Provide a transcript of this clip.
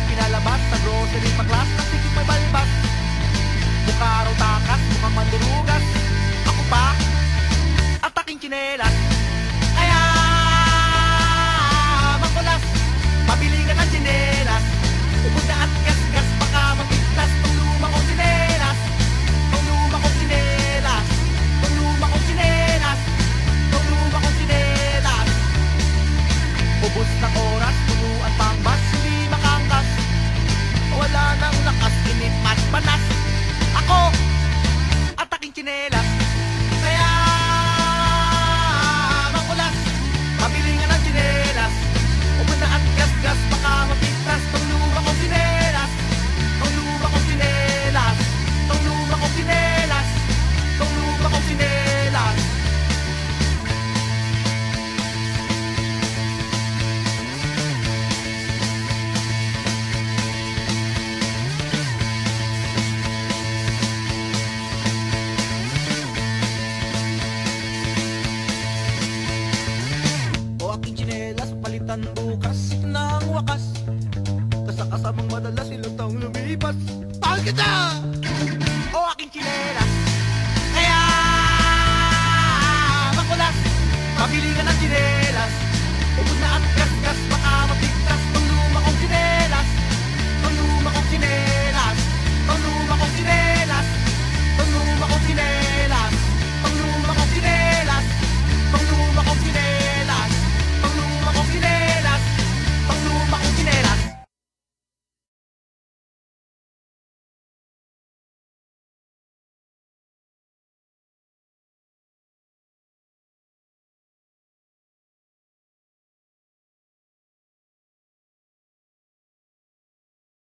pinalabas sa grocery paklas ng sikip may balbas. Mukha raw takas, mukhang mandurugas. Ako pa, at aking tsinelas. Kaya makulas, pabili ka ng tsinelas. Ubod na at gas-gas, baka mapiglas tong luma kong tsinelas. Tong luma kong tsinelas. Tong luma kong tsinelas. Tong luma kong tsinelas. Ubos ng oras, punuan pang bas, hindi makangkas. Wala nang lakas, inip at panas. Ako at aking tsinelas. Kaya makulas, pabili nga ng tsinelas. Ubod na at gas-gas, baka mapiglas tong luma kong tsinelas. Tong luma kong tsinelas. Tong luma kong tsinelas. Tong luma kong tsinelas. O aking tsinelas, palitan bukas ng wakas. Kasakasamang madalas ilang taong lumipas. Mahal kita!